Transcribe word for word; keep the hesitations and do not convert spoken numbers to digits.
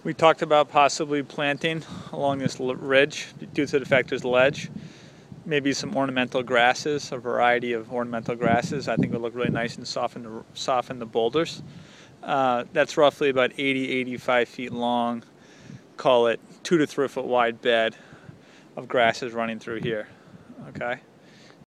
We talked about possibly planting along this ridge due to the fact there's ledge. Maybe some ornamental grasses, a variety of ornamental grasses. I think would look really nice and soften the, soften the boulders. Uh, that's roughly about eighty, eighty-five feet long. Call it two to three foot wide bed of grasses running through here. Okay.